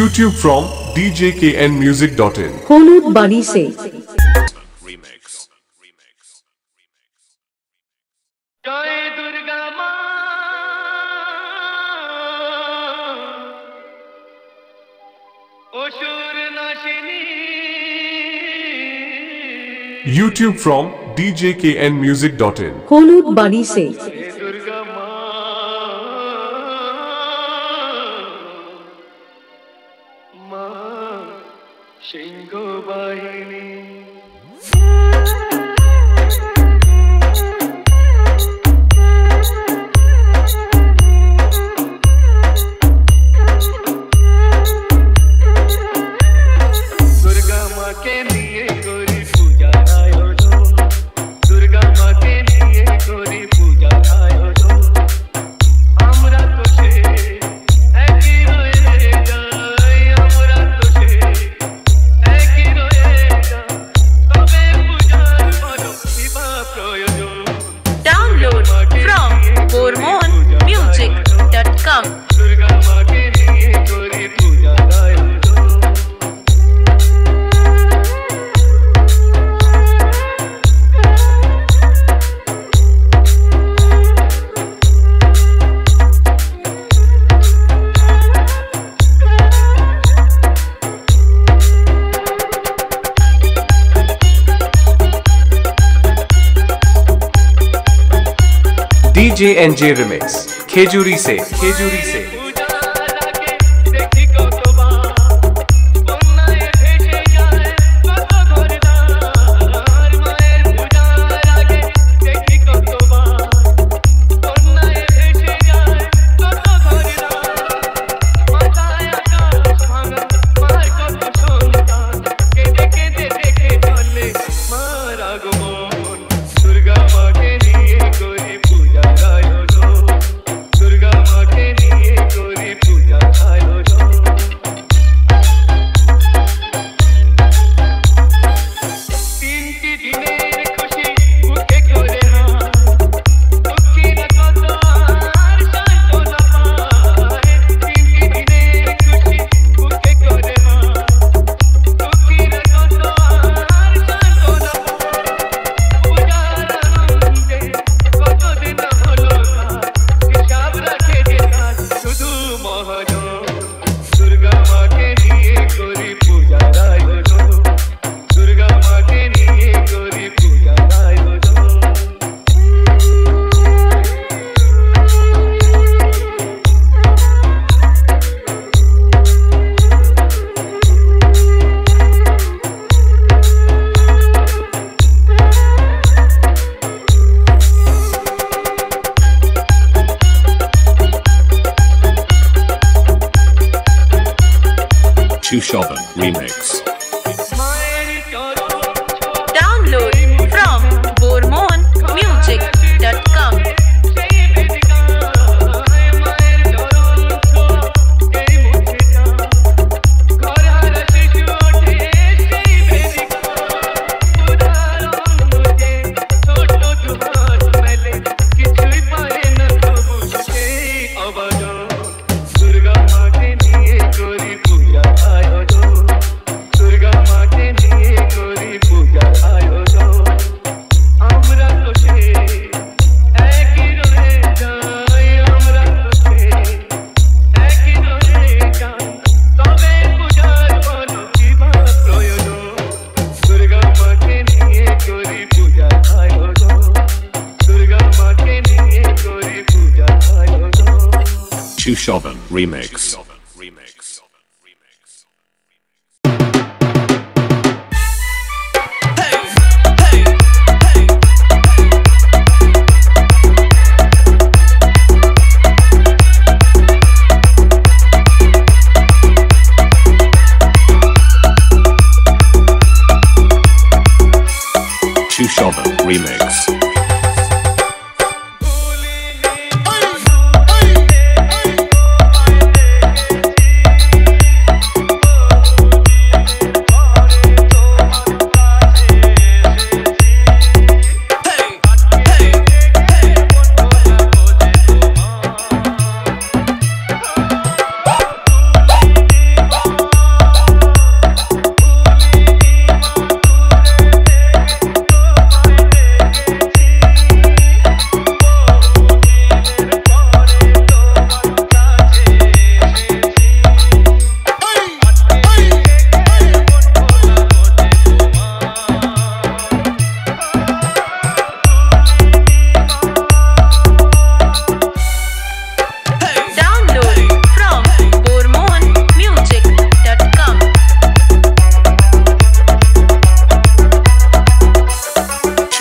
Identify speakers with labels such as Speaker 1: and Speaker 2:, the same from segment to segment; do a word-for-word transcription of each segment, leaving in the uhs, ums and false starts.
Speaker 1: YouTube from d j k n music dot in।
Speaker 2: हलूद बानी से
Speaker 3: जय दुर्गा माँ असुर नाशिनी।
Speaker 1: YouTube from d j k n music dot in।
Speaker 2: हलूद बानी से
Speaker 3: दुर्गा माँ माँ सिंह वाहिनी।
Speaker 4: Download from bormon music dot com।
Speaker 5: D J N J Remix Khejuri से खेजूरी से
Speaker 6: Chushovan Remix।
Speaker 4: Download from bormon music dot com।
Speaker 6: Chushovan Remix। Chushovan Remix।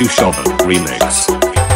Speaker 6: Chushovan Remix.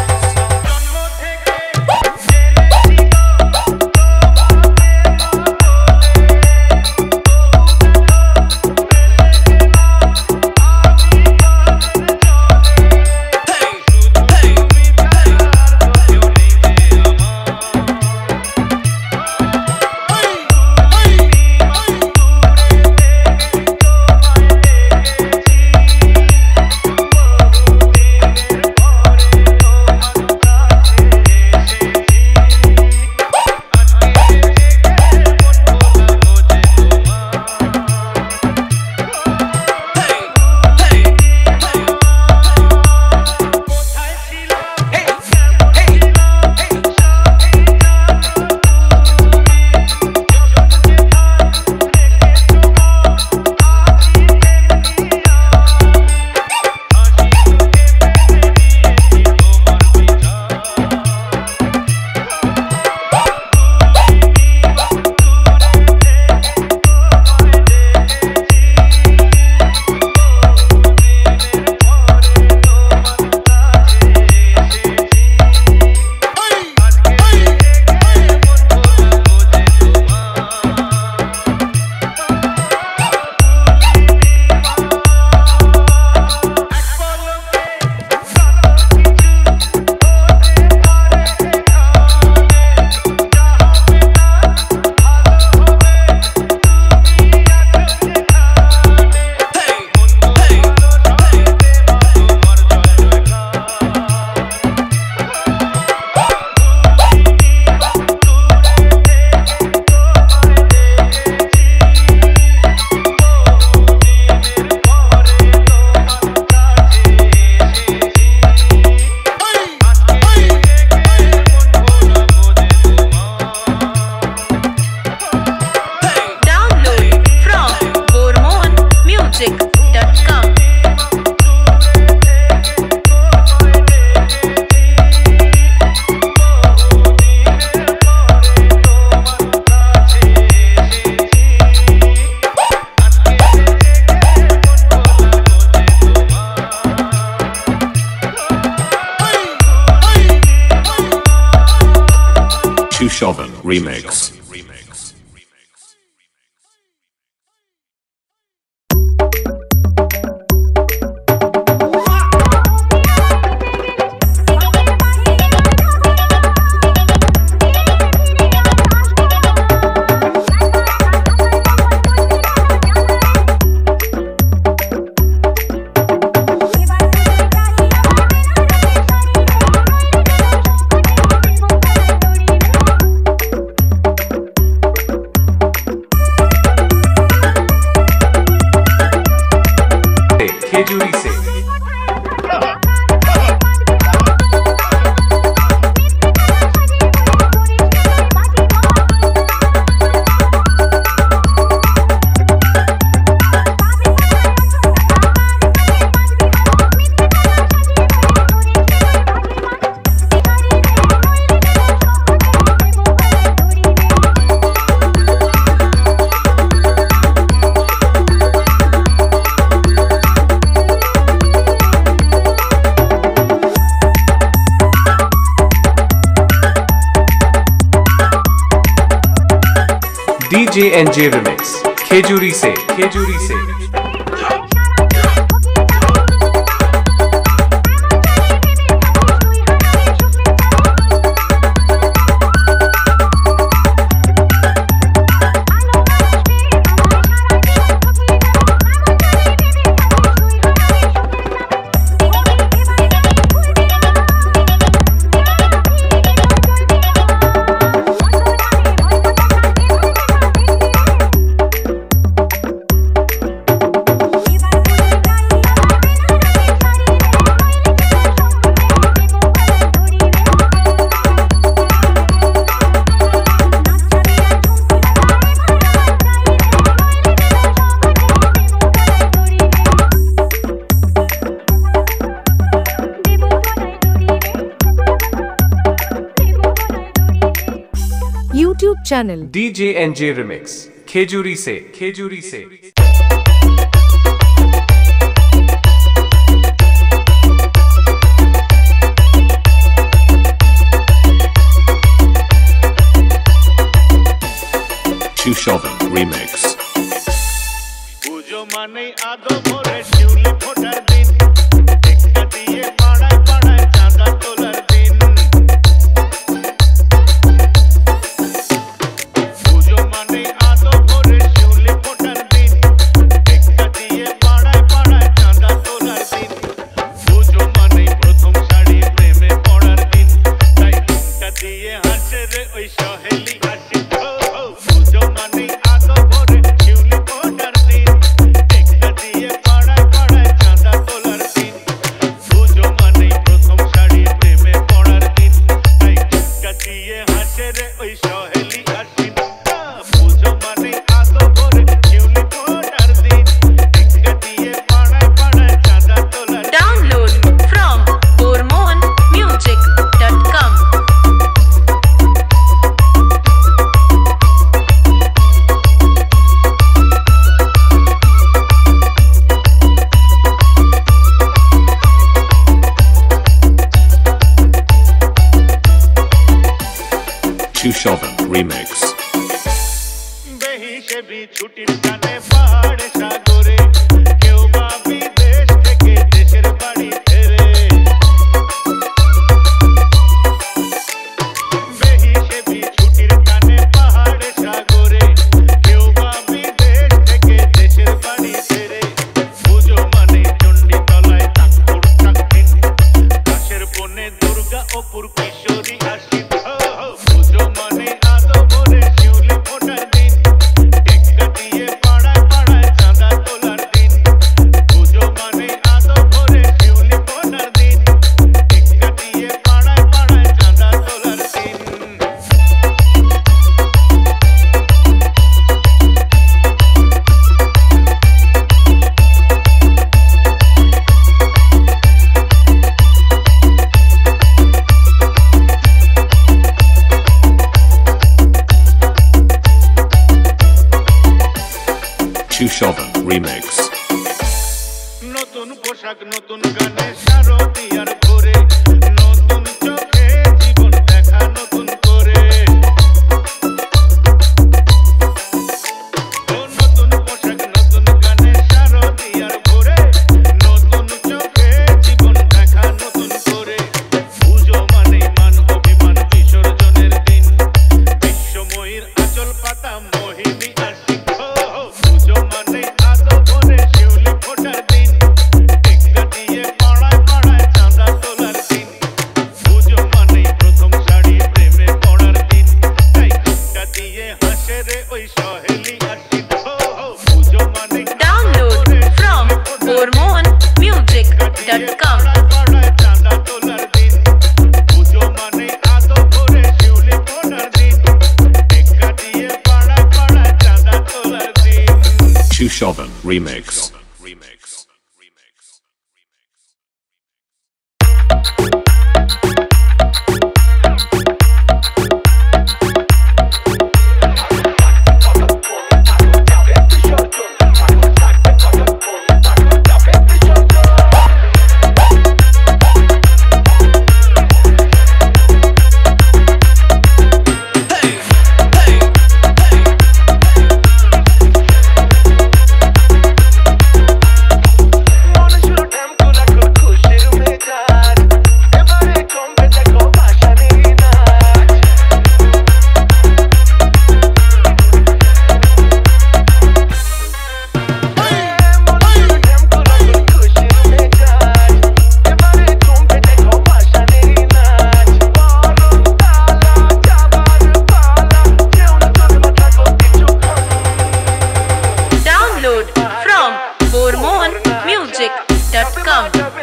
Speaker 6: Chushovan Remix.
Speaker 5: Khejuri से D J N J Remix Khejuri से खेजूरी से
Speaker 2: YouTube channel
Speaker 5: D J N J Remix Khejuri से खेजूरी से
Speaker 6: Chushovan Remix.
Speaker 3: বেহিসে B ছুটির টানে পাহাড় সাগরে কেউ বা বিদেশ থেকে দেশের বাড়ি ফেরে বেহিসে বি ছুটির টানে পাহাড় সাগরে কেউ বা বিদেশ থেকে দেশের বাড়ি ফেরে পুজো মানে চণ্ডী তলায় ঠাকুর থাকেন কাশের বনে দুর্গা অপুর কিশোরী আসি পুজো মানে আদো ভরে শিউলি ফোটার দিন টেক্কা দিয়ে পাড়ায় পাড়ায় চাঁদা তোলার দিন পুজো মানে আদো ভরে শিউলি ফোটার দিন টেক্কা দিয়ে পাড়ায় পাড়ায় চাঁদা তোলার দিন
Speaker 6: Chushovan Remix.
Speaker 3: নতুন পোশাক নতুন গানে শারদিয়ার ভোরে নতুন চোখে জীবন দেখা নতুন করে ও নতুন পোশাক নতুন গানে শারদিয়ার ভোরে নতুন চোখে জীবন দেখা নতুন করে পুজো মানে মান অভিমান বিসর্জনের দিন বিশ্বময়ীর আঁচল পাতা মোহিনী আসি পুজো মানে আদো ভরে শিউলি ফোটার দিন টেক্কা দিয়ে পাড়ায় পাড়ায় চাঁদা তোলার দিন পুজো মানে প্রথম শাড়ি প্রেমে পড়ার দিন তাই টেক্কা দিয়ে হাসে রে ওই সহেলি আসি পুজো মানে
Speaker 4: Download from hormone music dot com.
Speaker 3: পাড়ায় চাঁদা তোলার দিন পুজো মানে আদো ভরে শিউলি ফোটার দিন টেক্কা দিয়ে পাড়ায় পাড়ায় চাঁদা তোলার দিন
Speaker 6: Chushovan Remix.
Speaker 4: Download from hormone music dot com.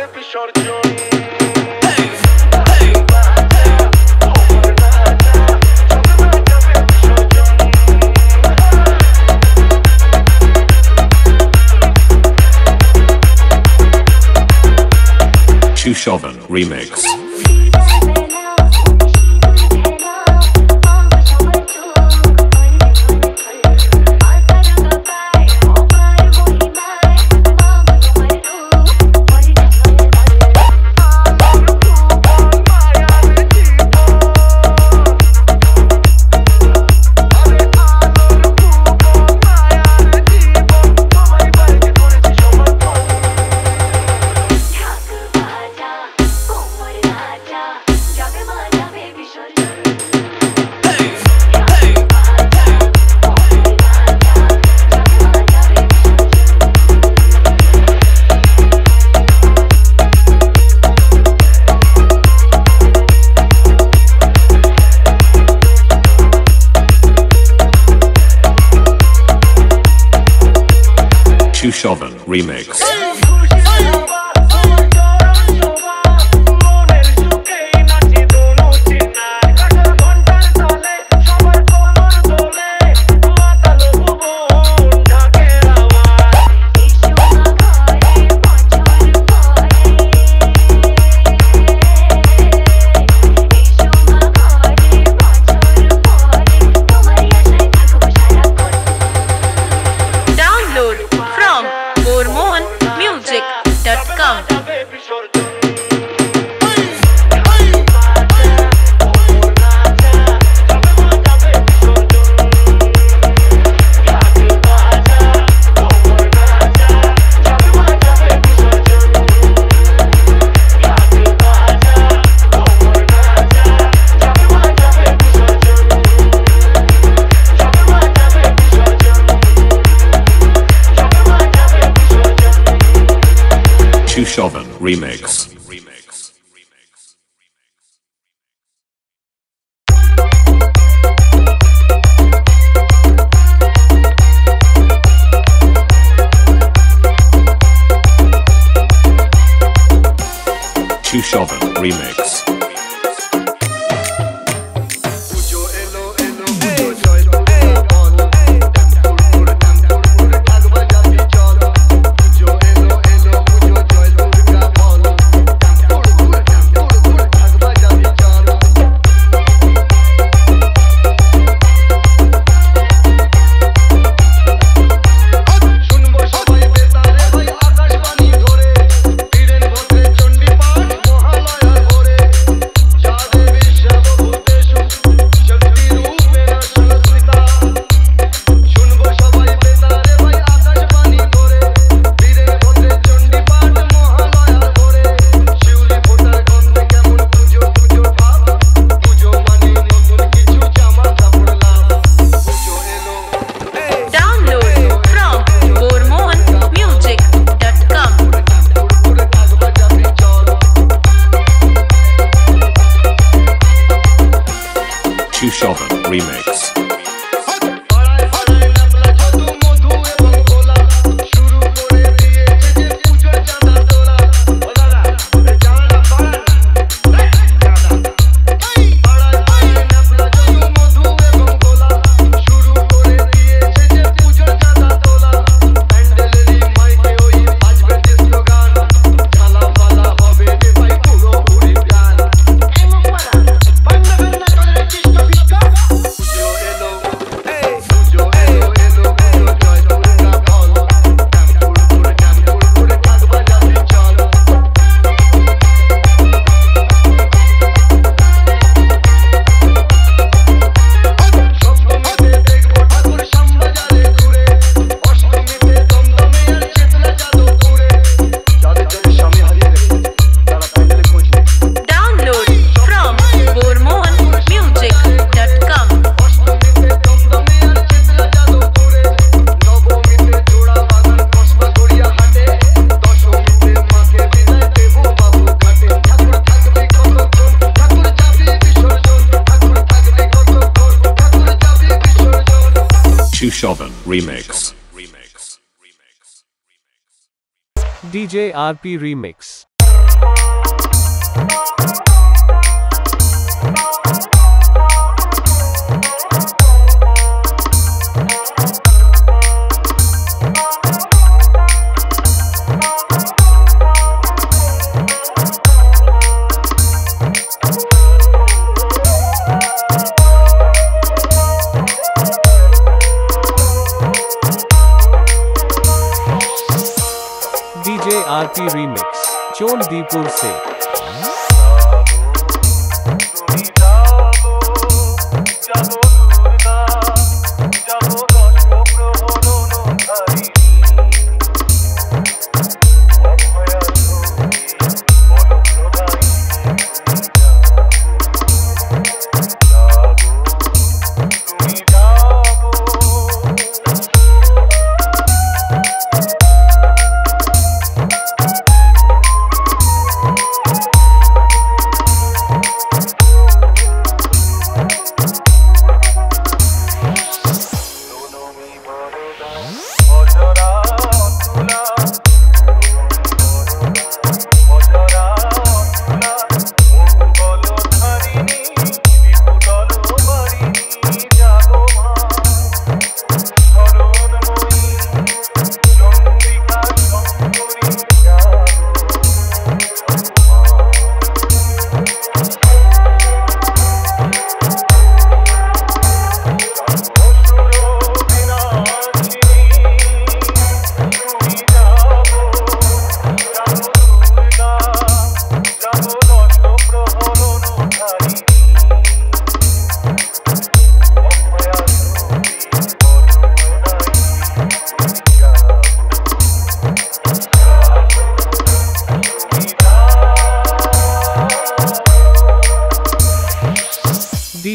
Speaker 6: Chushovan Remix. Chushovan Remix.
Speaker 4: Download from four mohan music dot com.
Speaker 6: Chushovan Remix. Chushovan Remix. Chushovan Remix. Chushovan Remix.
Speaker 5: D J R P Remix. D J R P Remix चोलदीपुर से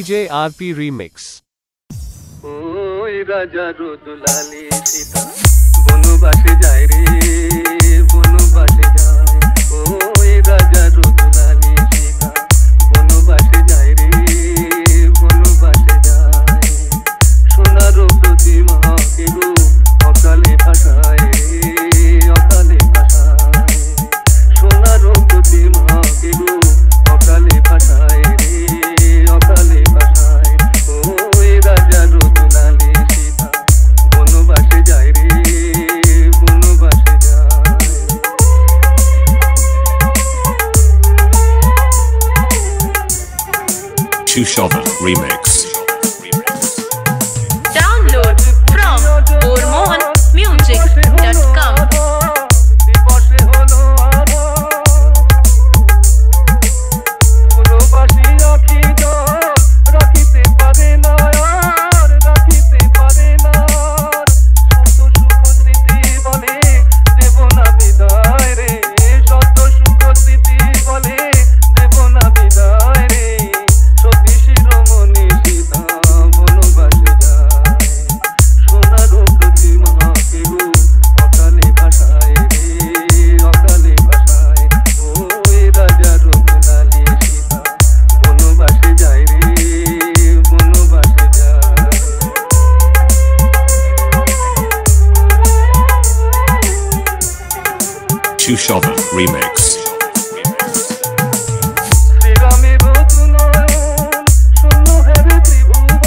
Speaker 5: D J R P Remix.
Speaker 7: ওই রাজা রুদুলালি সীতা বনবাসে যায় রে বনবাসে যায় ওই রাজা রুদুলালি সীতা বনবাসে যায় রে বনবাসে যায় সোনার প্রতিমা কেউ অকালে ভাষায় অকালে ভাষায় সোনার প্রতিমা কেউ অকালে ভাষায় রে অকালে ভাষায় ওই রাজা রুদুলালি সীতা বনবাসে যায় রে বনবাসে যায়
Speaker 6: Chushovan Remix.
Speaker 4: Download from bormohan music dot com.
Speaker 7: দিবসে হলো আলো পুরবাসী আখি জল রাখিতে পারে না আর রাখিতে পারে না শত সুখ স্মৃতি বলে দেব না বিদায় রে শত সুখ স্মৃতি বলে দেব না বিদায় রে সতী শিরোমণি সীতা বনবাসে যায় সোনার প্রতিমা কেউ অকালে ভাষায় রে অকালে ভাষায় ওই রাজা রুদুলালি সীতা বনবাসে যায় রে বনবাসে যায়
Speaker 6: Chushovan Remix.
Speaker 7: শ্রীরামের নয়ন শূন্য হেরে ত্রিভুবন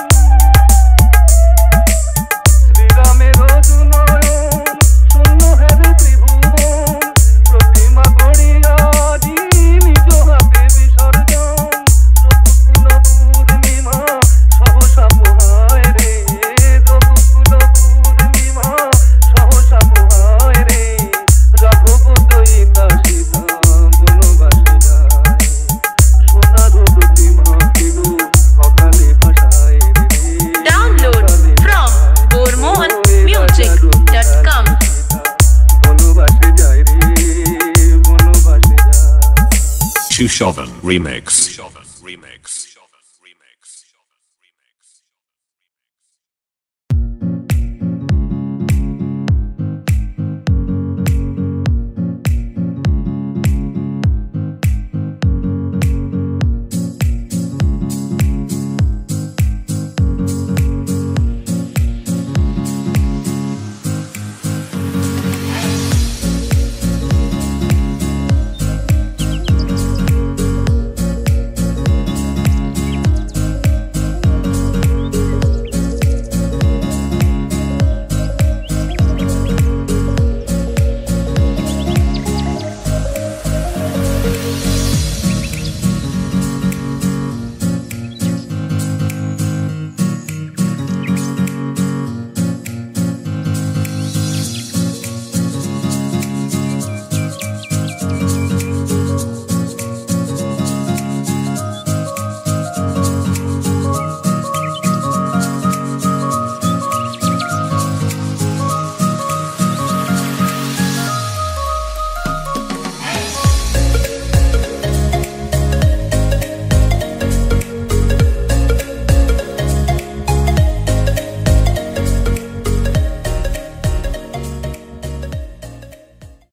Speaker 7: শ্রীরামের নয়ন শূন্য হেরে ত্রিভুবন প্রতিমা গড়িয়া নিজ হাতে বিসর্জন রঘুকুল পূর্ণিমা সহসা পোহায় রে রঘুকুল পূর্ণিমা সহসা পোহায় রে রাঘব দয়িতা সীতা বনবাসে যায় সোনার প্রতিমা কেউ অকালে ভাষায় রে
Speaker 4: Download from bormohan music dot com.
Speaker 7: বনবাসে যায় রে বনবাসে যায়
Speaker 6: Chushovan Remix. Remix.